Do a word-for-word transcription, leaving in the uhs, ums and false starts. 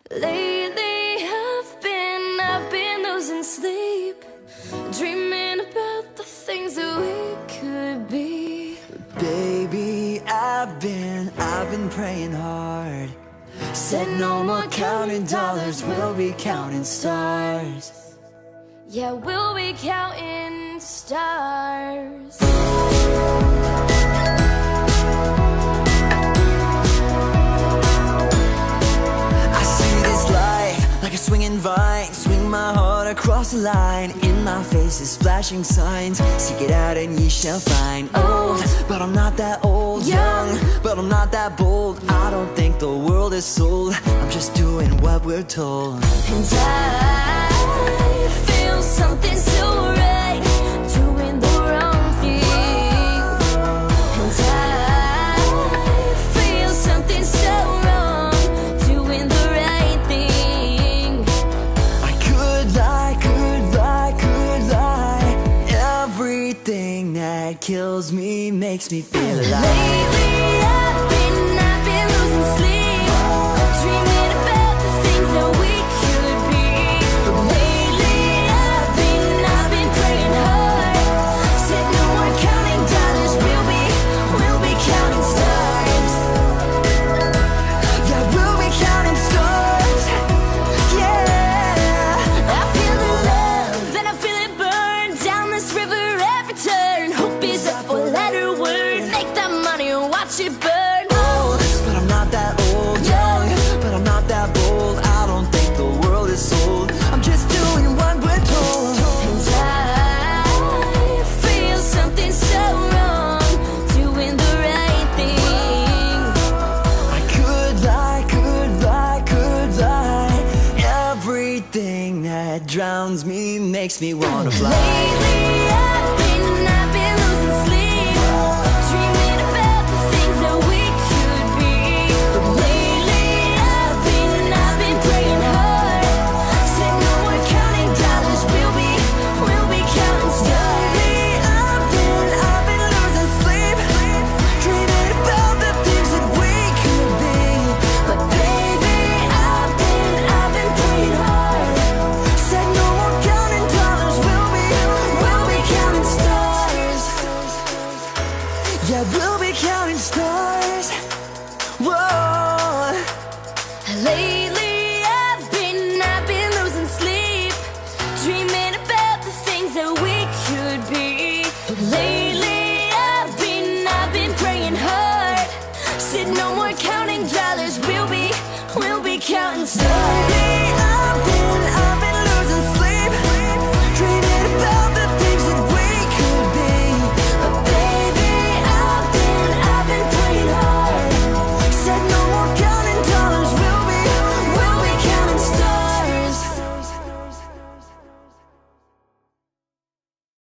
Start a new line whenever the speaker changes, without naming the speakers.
Lately I've been, I've been losing sleep, dreaming about the things that we could be.
Baby, I've been, I've been praying hard. Said no more counting dollars, we'll be counting stars.
Yeah, we'll be counting stars.
Like a swinging vine, swing my heart across the line. In my face is flashing signs, seek it out and ye shall find. Old, but I'm not that old. Young, but I'm not that bold. I don't think the world is sold, I'm just doing what we're told.
And I feel something so right, doing the wrong thing. And I feel something so wrong, doing the right thing.
I could lie, could lie, could lie. Everything that kills me makes me feel alive.
Lately I've been, I've been losing sleep, dreaming about the things that we could be. Lately I've been, I've been praying hard. Said no more counting dollars, we'll be, we'll be counting stars.
Yeah, we'll be counting stars. Yeah,
I feel the love and I feel it burn down this river every turn. Hope is a four-letter word, make that money and watch it burn.
old, but I'm not that old. Young, but I'm not that bold. I don't think the world is sold, I'm just doing what we're told.
And I feel something so wrong, doing the right thing.
I could lie, could lie, could lie. Everything that drowns me makes me wanna fly.
Lately